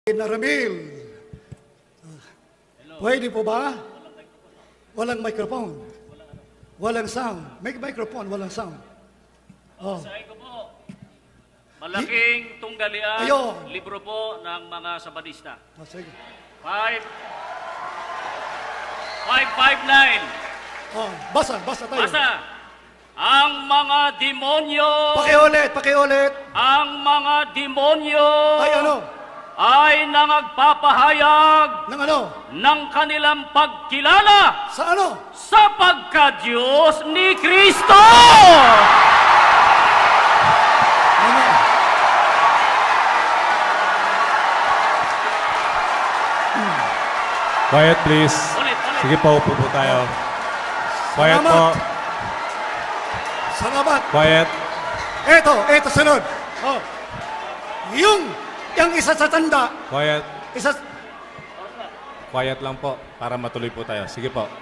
Naramil. Pwede po ba? Walang microphone. Walang sound. May microphone, walang sound. Oh. Sa ko po, malaking tunggalian, libro po ng mga Sabadista. Oh, sige. 559. Oh, basa tayo. Basa. Ang mga demonyo. Pakiulit. Ang mga demonyo. Ay ano? Ay nangagpapahayag ng ano? Ng kanilang pagkilala sa ano? Sa pagka-Diyos ni Cristo. Ano? Quiet please. Ulit. Sige po, upo po tayo. Quiet po. Salamat. Quiet. Eto sunod. Oh. Yung isa sa tanda. Quiet. Quiet lang po para matuloy po tayo. Sige po.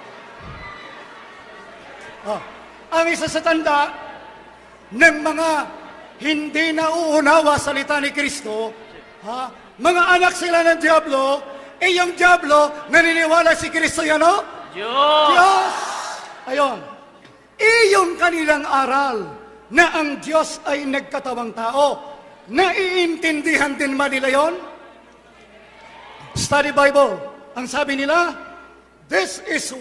Oh. Ang isa sa tanda ng mga hindi nauunawa sa salita ni Cristo, mga anak sila ng Diablo, yung Diablo naniniwala si Cristo yan, o? Diyos! Ayon. Iyong kanilang aral na ang Diyos ay nagkatawang tao. Naiintindihan din ba nila yun? Study Bible. Ang sabi nila, there is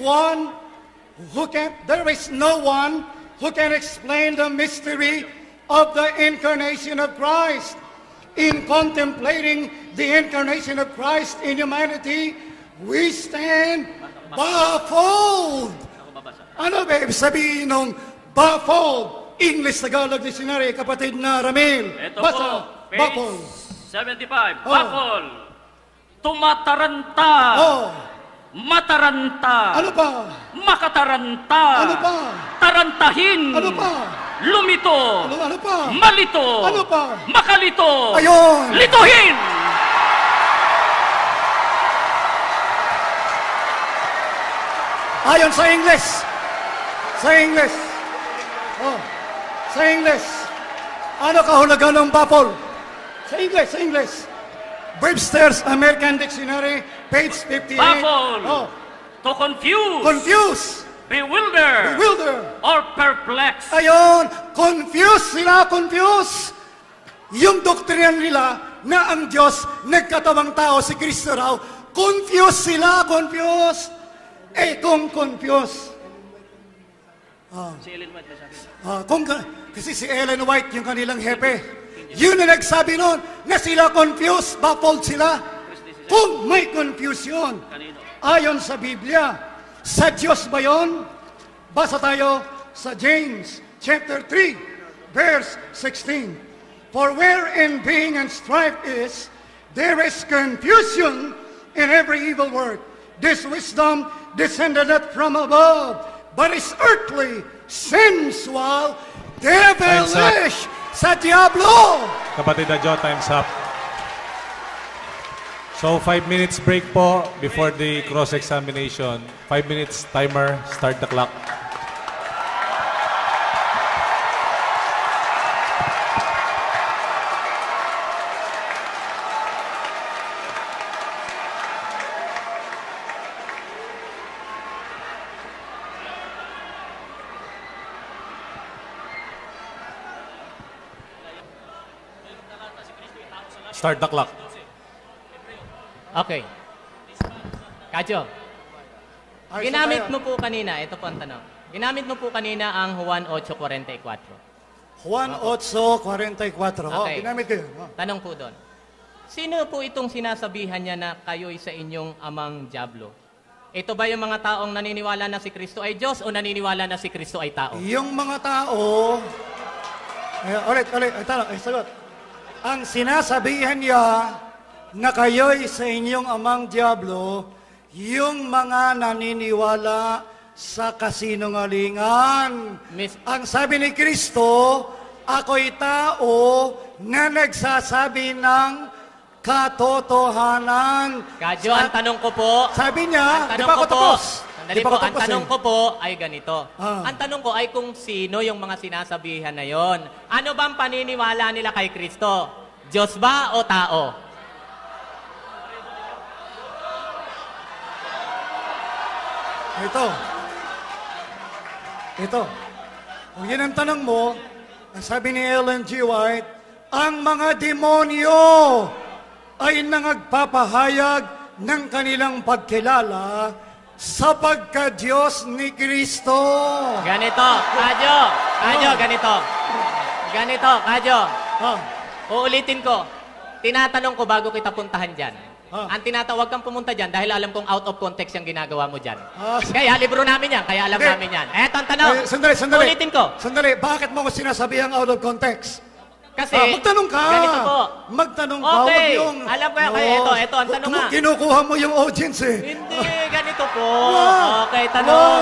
no one who can explain the mystery of the incarnation of Christ. In contemplating the incarnation of Christ in humanity, we stand baffled. Ano ba ibig sabihin ng baffled? English Tagalog Dictionary, kapatid na Ramil. Ito Basa, po, page baffled. 75. Baffled. Tumataranta. Mataranta. Ano pa? Makataranta. Ano pa? Tarantahin. Ano pa? Lumito. Ano pa? Malito. Ano pa? Makalito. Ayon. Lituhin. Ayon sa English. Sa English. Sa English. Ano kahulugan ng baffle? Sa English. Webster's American Dictionary, page 58. Baffle. To confuse. Confuse. Bewilder. Or perplex. Ayon, confuse. Yung doktrina nila na ang Diyos nagkatawang tao, si Cristo raw, confuse. Kung confuse. Si Ellen White nasabi. Kasi si Ellen White, yung kanilang hepe, yun na nagsabi noon na sila confused, baffled sila. Kung may confusion, ayon sa Biblia, sa Diyos ba yun? Basa tayo sa James chapter 3, verse 16. For wherein being and strife is, there is confusion in every evil work. This wisdom descended not from above, but is earthly, sensual, devilish, sa Diablo. Kapatid na Joe, time's up. So 5 minutes break po before the cross-examination. 5 minutes timer, start the clock. Start the clock. Okay. Kadyo, ginamit mo po kanina, ito po ang tanong. Ginamit mo po kanina ang Juan 8:44. Juan 8:44. Okay. Ginamit ko yun. Tanong po doon. Sino po itong sinasabihan niya na kayo'y sa inyong amang Diablo? Ito ba yung mga taong naniniwala na si Kristo ay Diyos o naniniwala na si Kristo ay tao? Yung mga tao, sagot. Ang sinasabihan niya na kayo'y sa inyong amang Diablo, yung mga naniniwala sa kasinungalingan. Ang sabi ni Kristo, ako'y tao na nagsasabi ng katotohanan. Kadyo, ang tanong ko po, sabi niya, di pa ako tapos. Ang tanong ko po ay ganito. Ang tanong ko ay kung sino yung mga sinasabihan na yon. Ano bang paniniwala nila kay Kristo? Diyos ba o tao? Ito. Kung yun ang tanong mo, ang sabi ni Ellen G. White, ang mga demonyo ay nangagpapahayag ng kanilang pagkilala sa pagka-Diyos ni Cristo. Ganito, Kadyo, ganito. Ganito, Kadyo. Uulitin ko. Tinatanong ko bago kita puntahan dyan. Ang tinatawag kang pumunta dyan dahil alam kong out of context yung ginagawa mo dyan. Kaya libro namin yan, kaya alam namin yan. Eto ang tanong. Sandali. Ulitin ko. Sandali, bakit mo ko sinasabi ang out of context? Kasi, magtanong ka. Ganito po. Magtanong ka. Okay, yung, alam ko yan. Kaya ito, ang tanong nga. Kinukuha mo yung audience eh. Hindi, ganito po. Okay, tanong.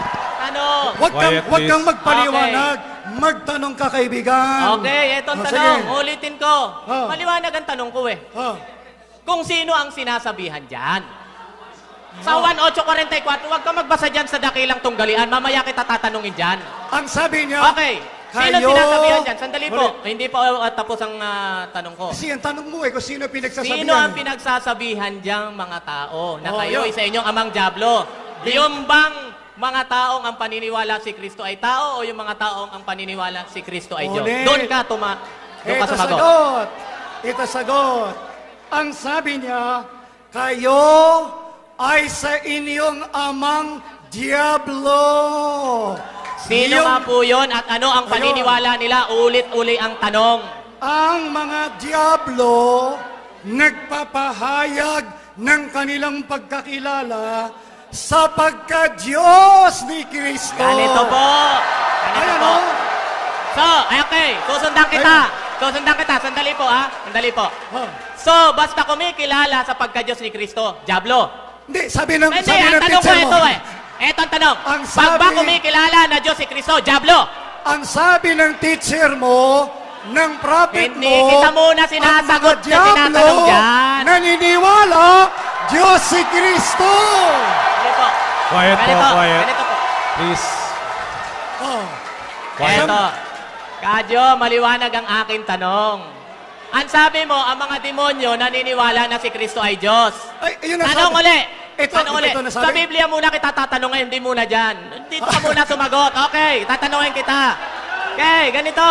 Huwag kang magpaliwanag. Magtanong ka, kaibigan. Okay, eto ang tanong. Ulitin ko. Maliwanag ang tanong ko eh. Kung sino ang sinasabihan dyan. Sa 1:8:44, huwag ka magbasa dyan sa dakilang tunggalian. Mamaya kita tatanungin dyan. Ang sabi niya, okay. Sino sinasabihan dyan? Sandali po. Hindi pa tapos ang tanong ko. Kasi ang tanong mo eh, kung sino pinagsasabihan. Sino ang pinagsasabihan dyang mga tao na kayo sa inyong amang diablo? Yung bang mga taong ang paniniwala si Kristo ay tao o yung mga taong ang paniniwala si Kristo ay Diyos? Doon ka sumagot. Ito sagot. Ang sabi niya, kayo ay sa inyong amang diablo. Sino nga po yun at ano ang paniniwala nila? Ulit-uli ang tanong. Ang mga diablo nagpapahayag ng kanilang pagkakilala sa pagka-Diyos ni Cristo. Ganito po. So, okay. Susundan kita. Sandali po, Sandali po. So, basta kumikilala sa pagka-Diyos ni Cristo, diablo. Hindi, sabi ng ang tanong ko ito eh. Ito ang tanong. Pag ba kumikilala na Diyos si Cristo, diablo? Ang sabi ng teacher mo, ng prophet mo, hindi kita muna sinasagot na tinatanong dyan. Naniniwala, Diyos si Cristo. Ganito. Quiet po. Ganito po. Please. Eto. Kadyo, maliwanag ang aking tanong. Ang sabi mo, ang mga demonyo naniniwala na si Kristo ay Diyos. Tanong uli. Sa Biblia muna kita tatanungin, hindi muna dyan. Dito ka muna sumagot. Okay, tatanungin kita. Okay, ganito.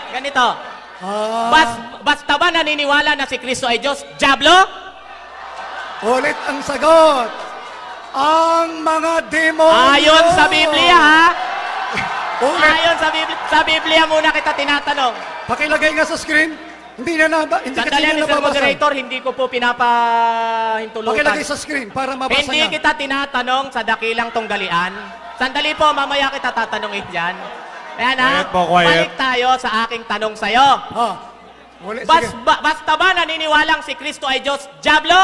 Basta ba naniniwala na si Kristo ay Diyos? Diablo? Ulit ang sagot. Ang mga demonyo. Ayon sa Biblia, ha? Ayon sa Biblia muna kita tinatanong. Pakilagay nga sa screen. Hindi Sandali, Mr. Moderator, hindi ko po pinapahintulutan. Pakilagay sa screen para mabasa hindi niya. Kita tinatanong sa dakilang tunggalian. Sandali po, mamaya kita tatanungin dyan. Ayan balik tayo sa aking tanong sa'yo. Basta ba naniniwalang si Kristo ay Diyos? Diablo?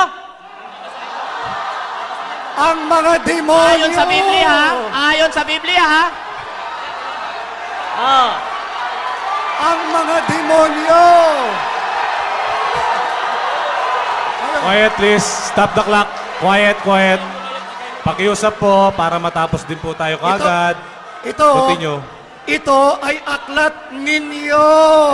Ang mga demonyo. Ayon sa Biblia, ha? Ang mga demonyo. Quiet, please. Stop the clock. Quiet. Pakiusap po para matapos din po tayo kaagad. Continue. Ito ay aklat ninyo.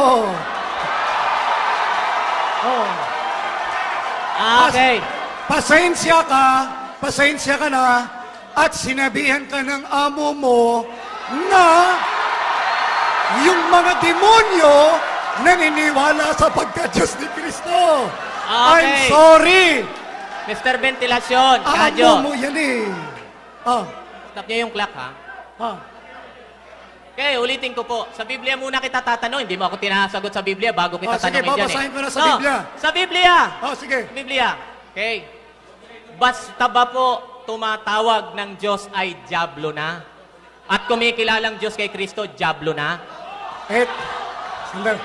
Okay. Pasensya ka na at sinabihan ka ng amo mo na yung mga demonyo naniniwala sa pagka-Diyos ni Kristo. Okay. I'm sorry. Mr. Ventilasyon, Kadyo. Amo mo yan eh. Stop niyo yung clock, ha? Okay, ulitin ko po. Sa Biblia muna kita tatanong. Hindi mo ako tinasagot sa Biblia bago kita tanongin dyan. Sige, babasahin ko na sa Biblia. Sa Biblia. Sige. Biblia. Okay. Basta ba po tumatawag ng Diyos ay diablo na? At kumikilalang Diyos kay Kristo, diablo na? Sandali.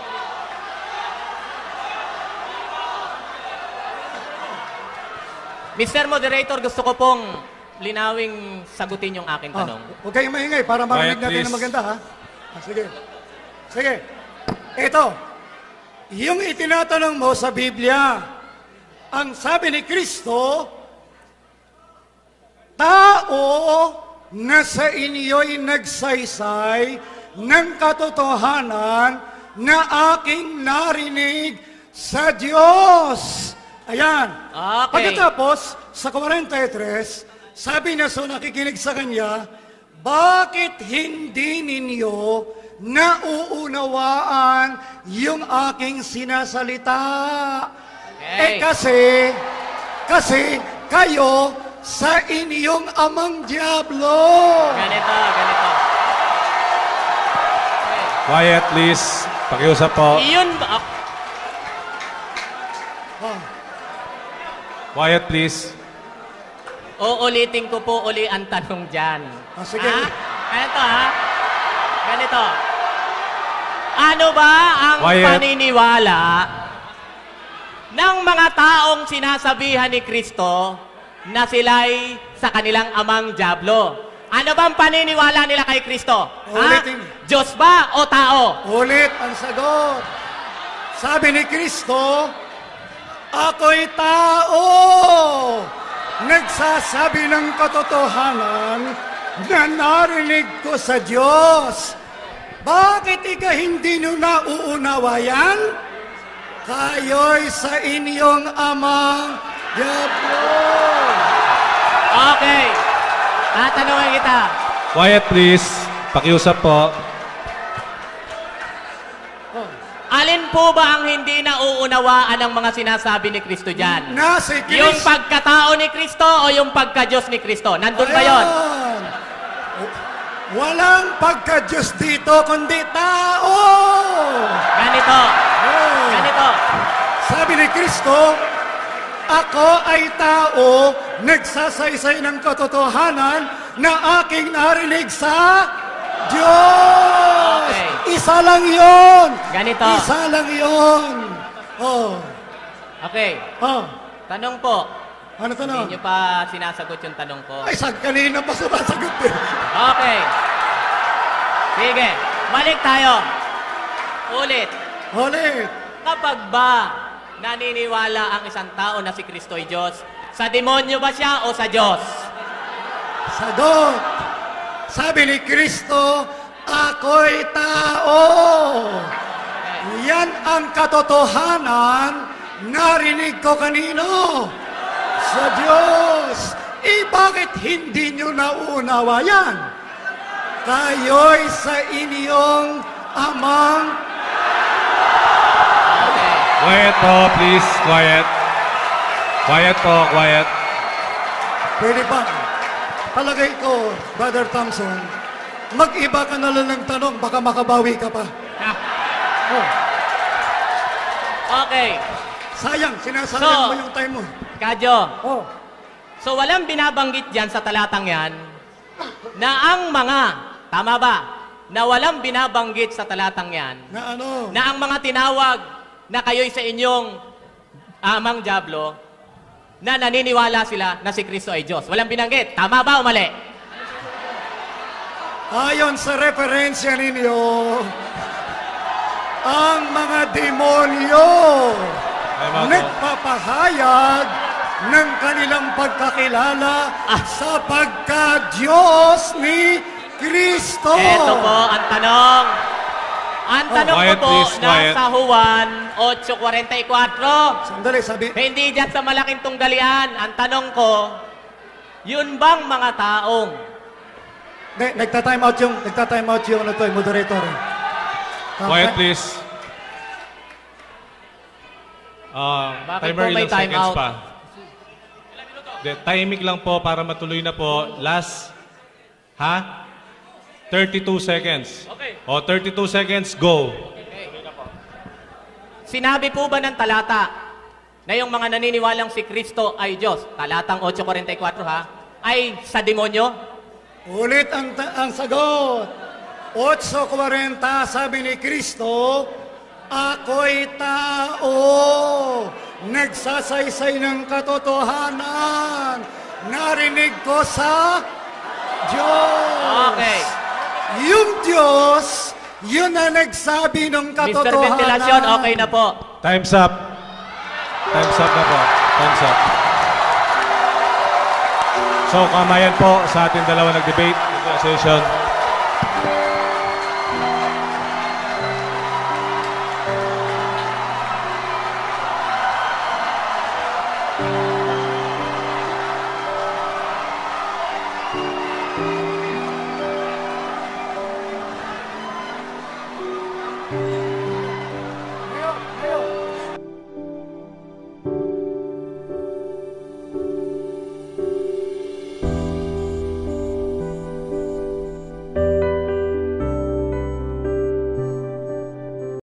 Mr. Moderator, gusto ko pong linawing sagutin yung aking tanong. Huwag kayong maingay para marinig natin na maganda, ha? Sige. Ito. Yung itinatanong mo sa Biblia, ang sabi ni Kristo, tao na sa inyo'y nagsaysay ng katotohanan na aking narinig sa Diyos. Ayan. Okay. Pagkatapos, sa 43, sabi niya so nakikinig sa kanya, bakit hindi ninyo nauunawaan yung aking sinasalita? Okay. Kasi kayo sa inyong amang diablo. Ganito. Okay. Quiet, please. Pakiusap po. Iyon ba? Quiet, please. Uulitin ko po uli ang tanong dyan. Sige. Ganito. Ano ba ang paniniwala ng mga taong sinasabihan ni Kristo na sila'y sa kanilang amang diablo? Ano bang paniniwala nila kay Kristo? Ulitin. Diyos ba o tao? Ulit ang sagot. Sabi ni Kristo, ako'y tao. Nagsasabi ng katotohanan na narinig ko sa Diyos. Bakit hindi nyo nauunawayan? Kayo'y sa inyong amang diablo. Okay. Tatanungin kita. Quiet, please. Pakiusap po. Alin po ba ang hindi nauunawaan ng mga sinasabi ni Kristo dyan? Si yung pagkatao ni Kristo o yung pagka-Diyos ni Kristo? Nandun ba yun? Walang pagka-Diyos dito, kundi tao. Ganito. Sabi ni Kristo, ako ay tao, nagsasaysay ng katotohanan na aking narinig sa Diyos. Okay. Isa lang yun. Ganito. Isa lang yun. Okay. Tanong po. Ano tanong? Hindi nyo pa sinasagot yung tanong ko. Ay, kanina pa sumasagot eh. Okay. Sige. Balik tayo. Ulit. Kapag ba naniniwala ang isang tao na si Kristo ay Diyos, sa demonyo ba siya o sa Diyos? Sagot. Sabi ni Kristo, ako'y tao. Yan ang katotohanan narinig ko kanino? Sa Diyos. Bakit hindi nyo nauunawa yan? Kayo'y sa inyong amang... Okay. Quiet po, please. Quiet. Quiet po, quiet. Pwede ba? Palagay ko, Brother Thompson, mag-iba ka na lang ng tanong, baka makabawi ka pa. Okay. Sayang, sinasayang mo yung time mo. Kadyo. So walang binabanggit dyan sa talatang yan na ang mga, tama ba? Na walang binabanggit sa talatang yan Na ano? na ang mga tinawag na kayo'y sa inyong amang diablo na naniniwala sila na si Kristo ay Diyos. Walang binanggit. Tama ba o mali? Ayon sa referensya ninyo, ang mga demonyo nagpapahayag ng kanilang pagkakilala sa pagka-Diyos ni Kristo. Ito po ang tanong. Ang tanong ko po, nasa Juan 8:44. Sandali, sabi. Hindi dyan sa malaking tunggalian. Ang tanong ko, yun bang mga taong? Nagta-time out yung moderator. Quiet, please. Bakit Timer po may ilang time seconds out? pa. Timing lang po para matuloy na po. Last, 32 seconds. Okay. 32 seconds, go. Sinabi po ba ng talata na yung mga naniniwalang si Kristo ay Diyos, talatang 8:44 ay sa demonyo? Ulit ang sagot. 8:40, sabi ni Kristo, ako'y tao, nagsasaysay ng katotohanan, narinig ko sa Diyos. Okay. Yung Diyos, yun na nagsabi ng Mr. katotohanan. Ventilasyon, okay na po. Time's up. Time's up na po. Time's up. So, kamayan po sa ating dalawa nag-debate. Session.